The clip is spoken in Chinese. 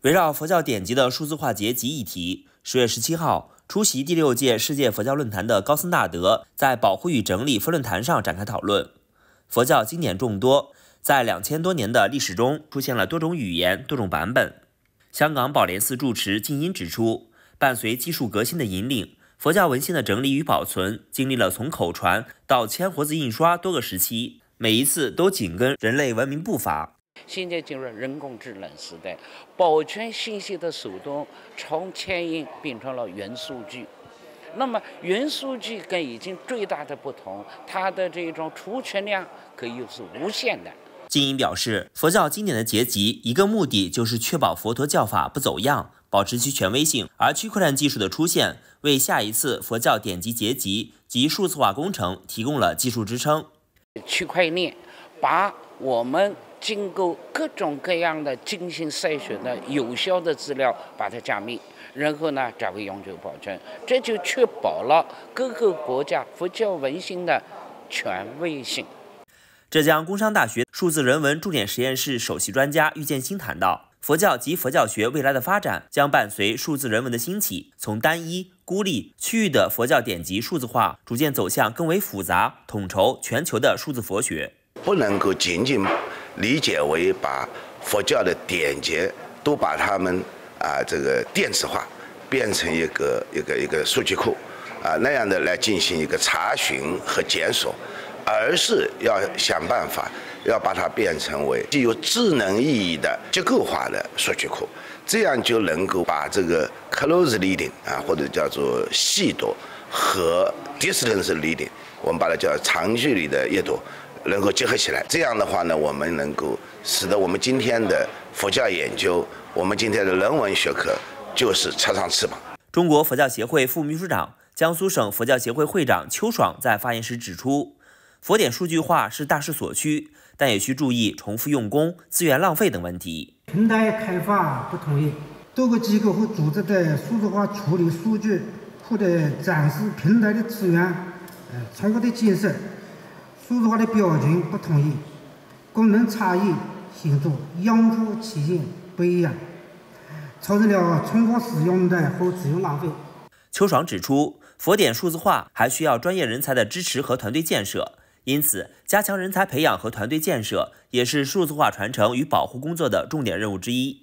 围绕佛教典籍的数字化结集议题，10月17号，出席第6届世界佛教论坛的高僧大德在保护与整理分论坛上展开讨论。佛教经典众多，在2000多年的历史中出现了多种语言、多种版本。香港宝莲寺住持静音指出，伴随技术革新的引领，佛教文献的整理与保存经历了从口传到铅活字印刷多个时期，每一次都紧跟人类文明步伐。 现在进入人工智能时代，保存信息的手段从铅印变成了元数据。那么元数据跟已经最大的不同，它的这种储存量可以是无限的。 静音表示，佛教经典的结集一个目的就是确保佛陀教法不走样，保持其权威性，而区块链技术的出现为下一次佛教典籍结集及数字化工程提供了技术支撑。 区块链把我们经过各种各样的精心筛选的有效的资料把它加密，然后呢才会永久保存，这就确保了各个国家佛教文献的权威性。 浙江工商大学数字人文重点实验室首席专家郁建新谈到，佛教及佛教学未来的发展将伴随数字人文的兴起，从单一、孤立、区域的佛教典籍数字化，逐渐走向更为复杂、统筹全球的数字佛学。 不能够仅仅理解为把佛教的典籍都把它们这个电子化，变成一个数据库那样的来进行一个查询和检索，而是要想办法要把它变成为具有智能意义的结构化的数据库，这样就能够把这个 close reading 或者叫做细读和 distance reading， 我们把它叫长距离的阅读能够结合起来。这样的话呢，我们能够使得我们今天的佛教研究，我们今天的人文学科就是插上翅膀。 中国佛教协会副秘书长、江苏省佛教协会会长邱爽在发言时指出，佛典数据化是大势所趋，但也需注意重复用工、资源浪费等问题。 平台开发不统一，多个机构和组织在数字化处理数据库的展示平台的资源成果的建设，数字化的标准不统一，功能差异显著，用户体验不一样，造成了重复使用的和资源浪费。 邱爽指出，佛典数字化还需要专业人才的支持和团队建设，因此加强人才培养和团队建设也是数字化传承与保护工作的重点任务之一。